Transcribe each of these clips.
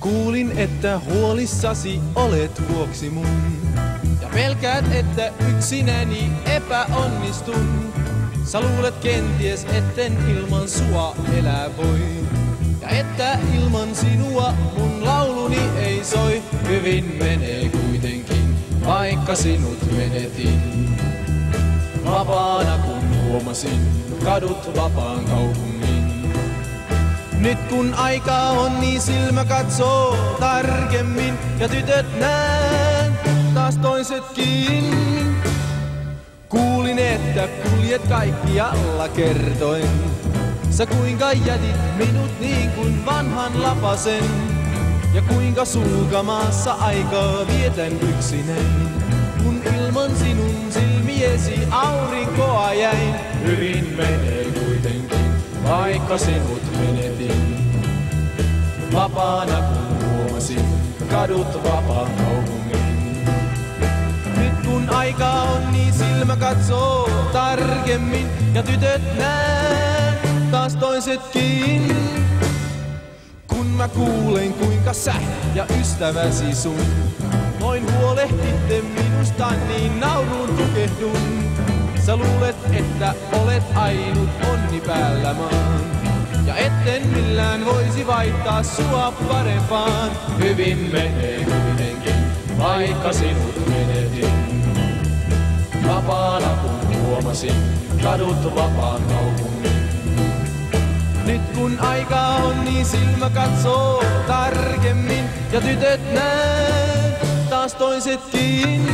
Kuulin, että huolissasi olet vuoksi mun. Ja pelkäät, että yksinäni epäonnistun. Sä luulet kenties, etten ilman sua elää voi. Ja että ilman sinua mun lauluni ei soi. Hyvin menee kuitenkin, vaikka sinut menetin. Vapaana kun huomasin, kadut vapaan kaupungin. Nyt kun aikaa on, niin silmä katsoo tarkemmin. Ja tytöt näen, taas toisetkin. Kuulin, että kuljet kaikkialla kertoen. Sä kuinka jätit minut niin kuin vanhan lapasen. Ja kuinka sulkamaassa aikaa vietän yksinäin. Kun ilman sinun silmiesi aurinkoa jäin. Hyvin menee kuitenkin, vaikka sinut menetin. Vapaana kun huomasin, kadut vapaan kaupungin. Nyt kun aikaa on, niin silmä katsoo tarkemmin. Ja tytöt näen, taas toisetkin. Kun mä kuulen kuinka sä ja ystäväsi sun noin huolehditte minusta, niin nauruun tukehdun. Sä luulet, että olet ainut onni päällä maan. Ja etten millään voisi vaihtaa sua parempaan. Hyvin menee kuitenkin, vaikka sinut menetin. Vapaana kun huomasin, kadut vapaan kaupungin. Nyt kun aikaa on, niin silmä katsoo tarkemmin. Ja tytöt näen, taas toisetkin.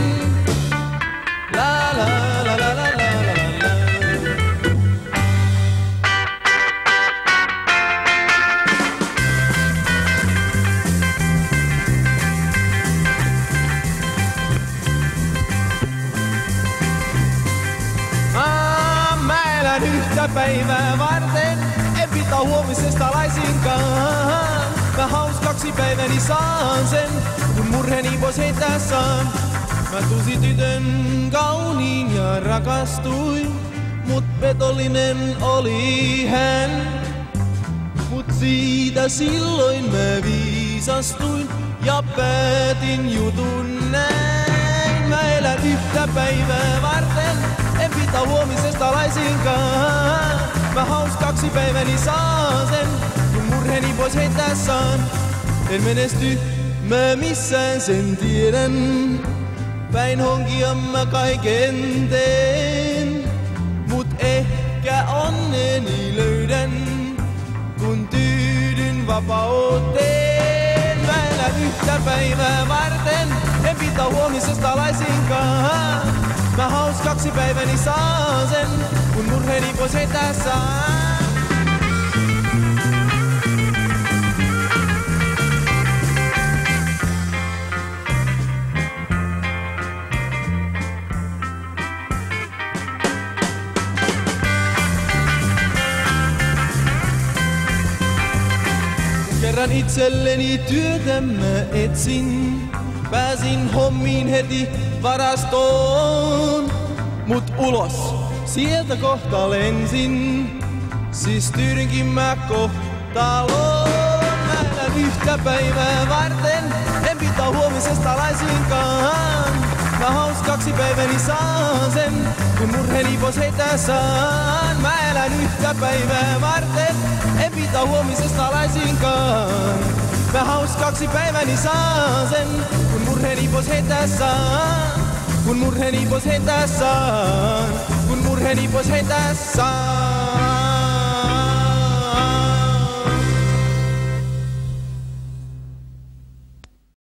La la la la la la la la. Mä elän yhtä päivää varten. En pitä huomisesta laisinkaan. Mä hauskaksi päiväni saan sen, kun murheeni pois heittää saan. Mä tunsin tytön kauniin ja rakastuin, mut petollinen oli hän. Mut siitä silloin mä viisastuin ja päätin jutun näin. Mä elän yhtä päivää varten, en pitä huomisesta laisinkaan. Mä hauskaksi päiväni saan sen, kun murheeni pois heittää saan. En menesty mä missään, sen tiedän. Päin honkia mä kaiken teen, mut ehkä onneni löydän, kun tyydyn vapauteen. Mä elän yhtä päivää varten, en pitä huomisesta laisinkaan. Mä hauskaksi päiväni saan sen, kun murheeni pois heittää saan. Kerran itselleni työtä mä etsin, pääsin hommiin heti varastoon. Mut ulos sieltä kohta lensin, siis tyydynkin mä kohtaloon. Mä elän yhtä päivää varten, en pitä huomisesta laisinkaan. Mä hauskaksi päiväni saan sen, kun murheeni pois heittää saan. Mä elän yhtä päivää varten, en pitä huomisesta laisinkaan. Mä hauskaksi päiväni saan sen, kun murheeni pois heittää saan. Kun murheeni pois heittää saan, kun murheeni pois heittää saan.